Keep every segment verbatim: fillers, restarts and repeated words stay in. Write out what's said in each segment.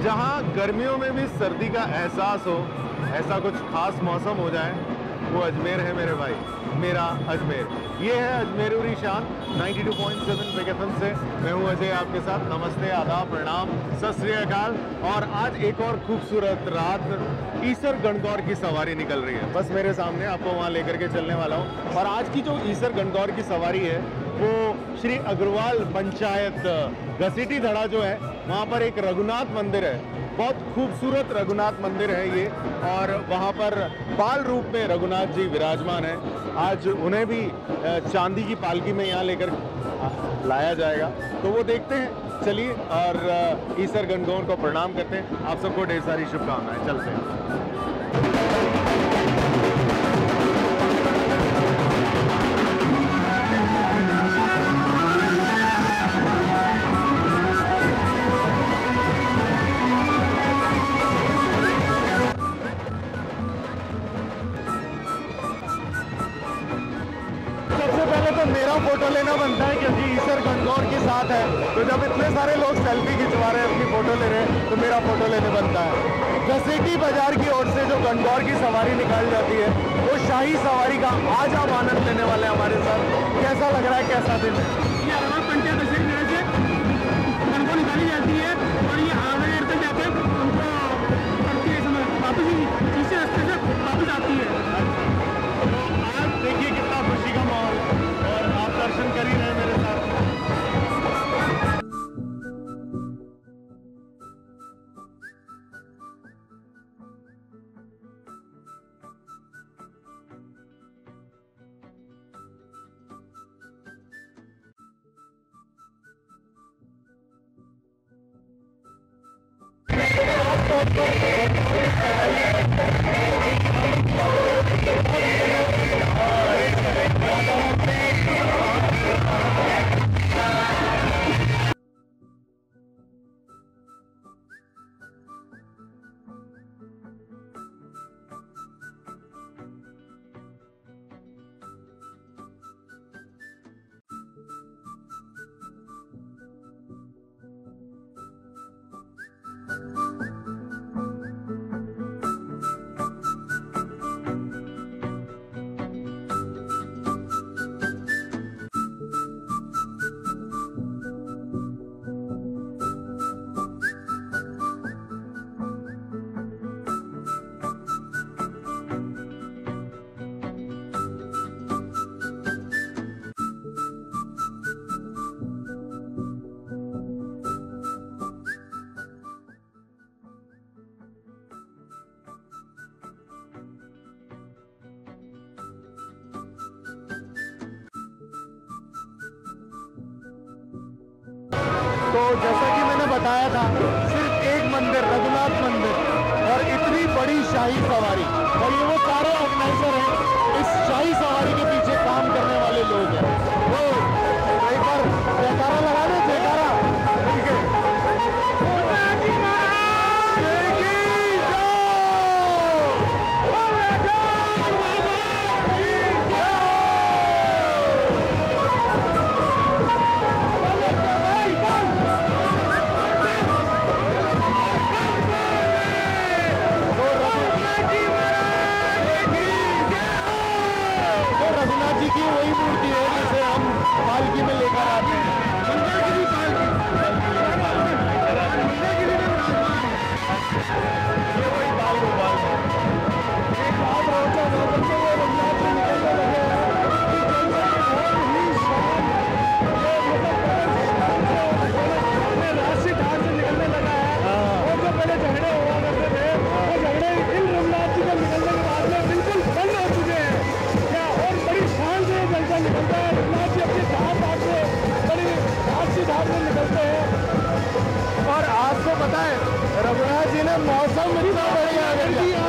जहां गर्मियों में भी सर्दी का एहसास हो, ऐसा कुछ खास मौसम हो जाए, वो अजमेर है मेरे भाई, मेरा अजमेर। ये है अजमेरूरी शान बानवे पॉइंट सात बिग एफएम से। मैं हूं अजय आपके साथ। नमस्ते, आदाब, प्रणाम, सत श्री अकाल। और आज एक और खूबसूरत रात ईसर गणगौर की सवारी निकल रही है। बस मेरे सामने आपको वहां लेकर के चलने वाला हूं। और आज की जो ईसर गणगौर की सवारी है वो श्री अग्रवाल पंचायत घसीटी धड़ा जो है वहाँ पर एक रघुनाथ मंदिर है। बहुत खूबसूरत रघुनाथ मंदिर है ये, और वहाँ पर बाल रूप में रघुनाथ जी विराजमान है। आज उन्हें भी चांदी की पालकी में यहाँ लेकर लाया जाएगा, तो वो देखते हैं। चलिए और ईसर गणगौर को प्रणाम करते हैं। आप सबको ढेर सारी शुभकामनाएं। चलते हैं। मेरा फोटो लेना बनता है क्योंकि ईसर गणगौर के साथ है, तो जब इतने सारे लोग सेल्फी खिंचवा रहे हैं, अपनी फोटो ले रहे हैं, तो मेरा फोटो लेने बनता है। घसीटी बाजार की ओर से जो गणगौर की सवारी निकाल जाती है, वो शाही सवारी का आज आप आनंद लेने वाले हैं हमारे साथ। कैसा लग रहा है, कैसा दिन है? ये अग्रवाल पंचायत से गणगौर निकाली जाती है और ये आगे तक जाकर उनको करती है, वापस इसी रास्ते से वापस आती है। आज देखिए कितना खुशी का माहौल है और आप दर्शन कर ही रहे मेरे साथ। तो जैसा कि मैंने बताया था, सिर्फ एक मंदिर, रघुनाथ मंदिर, और इतनी बड़ी शाही सवारी, और ये वो सारे ऑर्गेनाइजर हैं, इस शाही सवारी के पीछे काम करने वाले लोग हैं। तो एक बार जयकारा लगा दो, जयकारा। ठीक है। की वही मूर्ति है जिसे हम पालकी में लेकर आते हैं। ये वही बाल गोपाल है। एक बात रोचक है, जब से ये रघुनाथ जी निकलने लगे हैं कि जैसे बहुत ही शान, ये मतलब राशि ढाल से निकलने लगा है। और जो पहले झगड़े हुआ करते थे, वो झगड़े इन रघुनाथ जी के निकलने के बाद में बिल्कुल बंद हो चुके हैं। क्या और बड़ी शान से जलसा निकलता है। रघुनाथ जी अपने धार धार से बड़ी राशि धार से निकलते हैं। और आज तो पता है, रघुनाथ जी ने मौसम इतना बढ़िया कर दिया।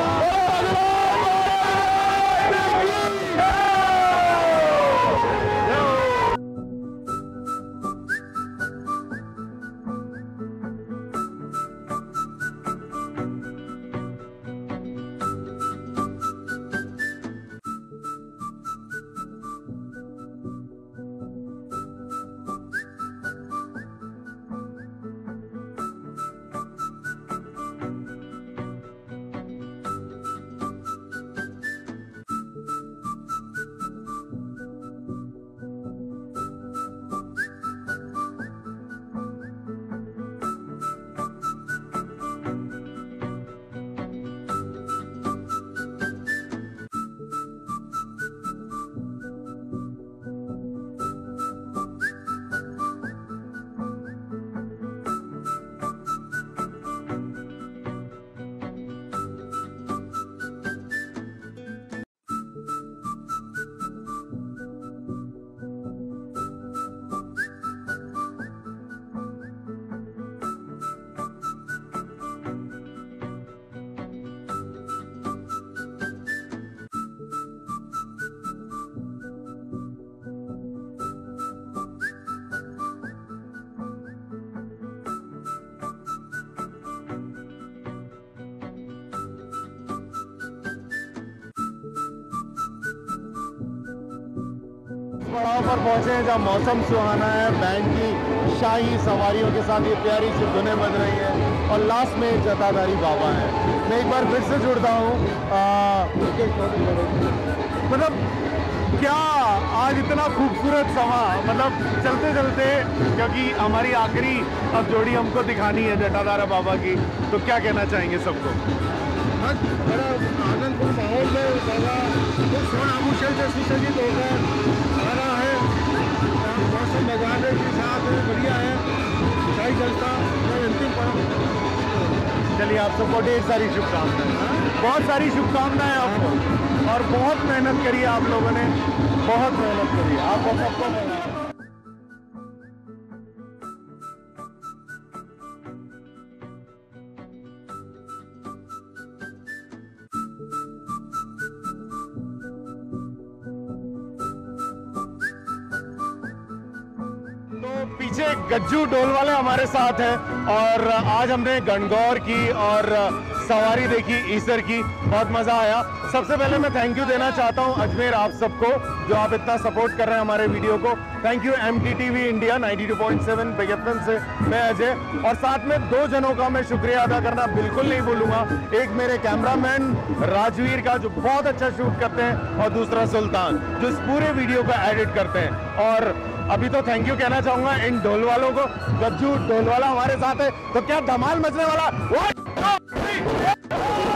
पर पहुंचे हैं जहां मौसम सुहाना है, बैंड की शाही सवारियों के साथ ये प्यारी सी धुनें बज रही हैं और लास्ट में जटाधारी बाबा है। मैं एक बार फिर से जुड़ता हूँ, मतलब क्या आज इतना खूबसूरत समा, मतलब चलते चलते, क्योंकि हमारी आखिरी अब जोड़ी हमको दिखानी है जटाधारा बाबा की, तो क्या कहना चाहेंगे सबको? बस बड़ा आनंदपुर माहौल में बाबा तो स्वर्ण आभूषण से सुसज्जित होकर आ रहा है। मौसम भगवान के साथ बढ़िया है, शाही जलसा अंतिम पर्व। चलिए आप सबको ढेर सारी शुभकामनाएं, बहुत सारी शुभकामनाएं आपको, और बहुत मेहनत करी आप लोगों ने, बहुत मेहनत करी आप सबको। तो पीछे गज्जू ढोल वाले हमारे साथ हैं और आज हमने गणगौर की और सवारी देखी ईसर की, बहुत मजा आया। सबसे पहले मैं थैंक यू देना चाहता हूं अजमेर आप सबको, जो आप इतना सपोर्ट कर रहे हैं हमारे वीडियो को। Thank you M T T V India ninety two point seven big F M से मैं अजय, और साथ में दो जनों का मैं शुक्रिया अदा करना बिल्कुल नहीं भूलूंगा। एक मेरे कैमरामैन राजवीर का जो बहुत अच्छा शूट करते हैं, और दूसरा सुल्तान जो इस पूरे वीडियो को एडिट करते हैं। और अभी तो थैंक यू कहना चाहूंगा इन ढोल वालों को, गज्जू ढोल वाला हमारे साथ है, तो क्या धमाल मचने वाला।